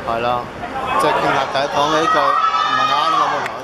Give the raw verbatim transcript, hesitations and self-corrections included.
係咯，即係傾下偈，講起句唔係啱咁嘅台。